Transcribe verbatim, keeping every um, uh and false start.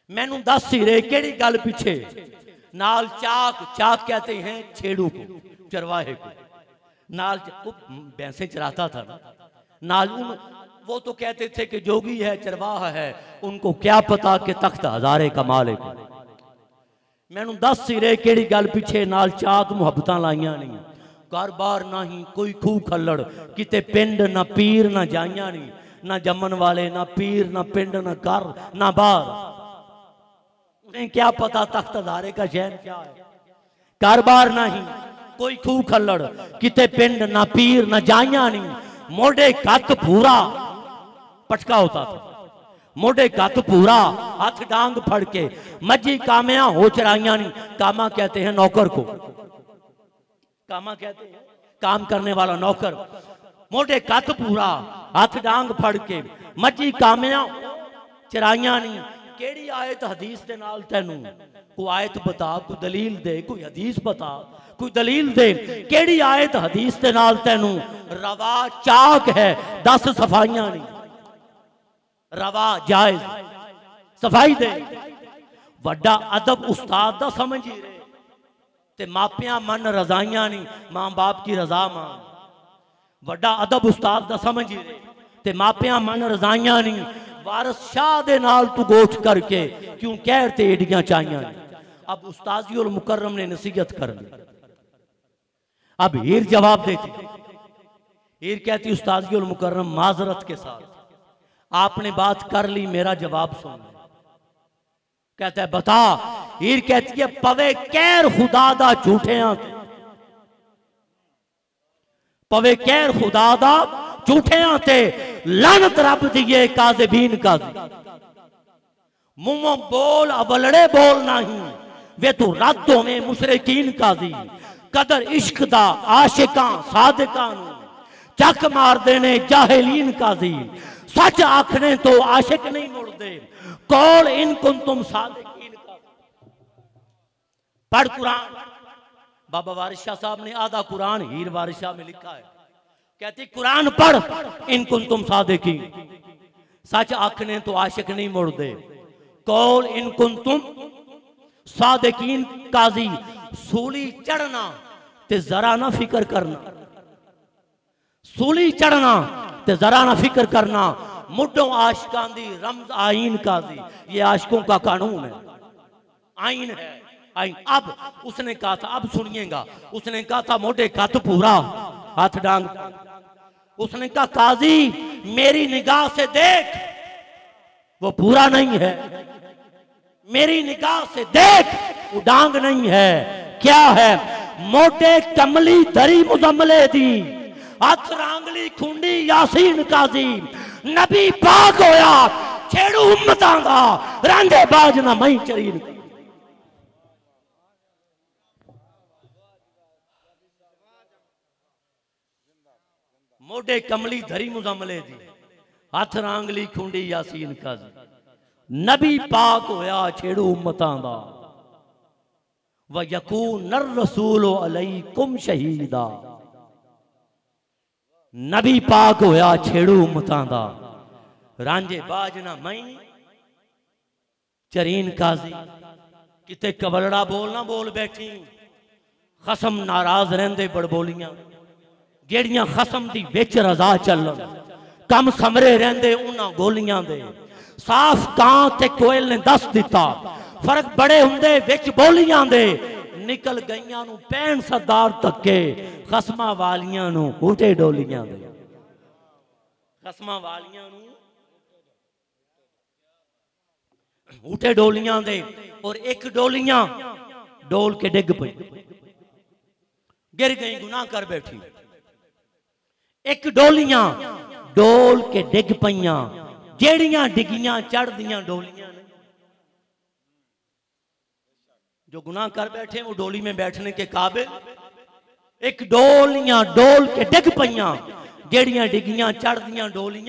मैनू दस ही रे केड़ी गल पीछे नाल चाक चाक कहते हैं छेड़ू को, चरवाहे को, नाल भैंसे चराता था ना, नाल उन वो तो कहते थे कि जोगी है चरवाहा है, उनको क्या पता कि तख्त हजारे का मालिक है। मैनू दस सिरे केड़ी गल पीछे नाल चाक मुहब्बत लाइया नहीं, घर बार ना ही कोई खूह खल्लड़, किते पिंड ना पीर ना जाइया नहीं, ना जमन वाले ना पीर ना पिंड ना घर ना बार। उन्हें क्या पता तख्त हजारे का शहर क्या है। घर बार ना ही कोई खूह खल्लड़, किते पिंड ना पीर ना जाइया नहीं, मोढ़े कत पूरा पटका होता था, मोढ़े कत पूरा, हाथ डांग फड़ के मजी कामया हो चराइया नहीं। कामा कहते हैं नौकर को, कामा कहते हैं काम करने वाला नौकर। मोढ़े कत पूरा, हाथ डांग फड़ के मजी कामया चराइया नहीं। केड़ी आयत हदीस दे नाल तैनू कोई आयत बता, कोई दलील दे, कोई हदीस बता, कोई दलील दे। केड़ी आयत हदीस दे नाल तैनू रवा चाक है दस सफाइयां नहीं, रवा जायज सफाई दे। वड्डा अदब उस्ताद दा समझ ही रहे ते मापियां मन रजाइयां नहीं, मां बाप की रजा मांग। वड्डा अदब उस्ताद दा समझ ही रहे ते मापियां मन रजाइयां नहीं। वारस शाह दे नाल तू गोठ करके क्यों कहर ते एडियां चाहियां नहीं। अब उस्ताजी और मुकर्रम ने नसीहत कर ली। अब हीर जवाब देती, हीर कहती उस्ताजी और मुकर्रम माजरत के साथ आपने बात कर ली, मेरा जवाब सुन। कहता है बता। हीर कहती है पवे कैर खुदा दा झूठे पवे कैर खुदा दा झूठे ते लानत रब दिए काज़िबीन का। मुंह बोल अवलड़े बोल नहीं वे तू रद्द होवे मुशरिकीन काजी। कदर इश्क दा आशिकां सादिकां चक मार देने जाहिलीन काजी। सच आखने तो आशिक नहीं मुड़दे, कौल इन कुन तुम सादिकीन का। पढ़ कुरान। बाबा वारिस शाह साहब ने आधा कुरान हीर वारिस शाह में लिखा है। कहती कुरान पढ़ इन कुन तुम सादिकीन, सच आखने तो आशिक नहीं मुड़दे, कौल इन कुन तुम सादिकीन काजी। सूली चढ़ना ते जरा ना फिक्र करना, सूली चढ़ना ते जरा ना फिक्र करना। मुड्डों आशिकां दी रमज आईन काजी। ये आशिकों का कानून है, आईन है आईन। अब उसने कहा था, अब सुनिएगा, उसने कहा था मोटे कत पूरा हाथ डांग। उसने कहा काजी मेरी निगाह से देख वो पूरा नहीं है, मेरी निगाह से देख वो डांग नहीं है। क्या है? मोटे कमली धरी मुजम्मले दी, हाथ रांगली खुंडी यासीन काजी। नबी पाक होया छेड़ू उम्मतां दा, रांझे बाज ना मई चरीन। मोटे कमली धरी मुजम्मले दी, हाथ रांगली खुंडी यासीन काजी। नबी पाक होया छेड़ू उम्मतां दा, व यकून नर रसूल अलैकुम शहीदा। नबी पाक होया छेड़ू उम्मतां दा, रांझे बाज ना मई चरीन काजी। किते कबलड़ा बोल ना बोल बैठी, खसम नाराज रहंदे बड़बोलियां जेड़ियां खसम दी विच रजा चलन, कम समरे रहंदे उन्हां गोलियां दे। साफ कां ते कोयल ने दस दिता, फर्क बड़े हुंदे विच बोलियां दे। निकल गईयां नू पैन सरदार तके, खसमा वालियां नू उठे डोलियां दे। खसमा वालियां नू उठे डोलियां दे। और एक डोलियां डोल के डिग पई, गिर गई गुनाह कर बैठी। एक डोलियां डोल के डिग पईयां, जेड़ियां डिगियां चढ़दियां डोलियां ने। जो गुनाह कर बैठे वो डोली में बैठने के काबिल। एक डोलियां डोल के डिग पईयां, जेड़ियां डिगियां चढ़दियां डोलियां।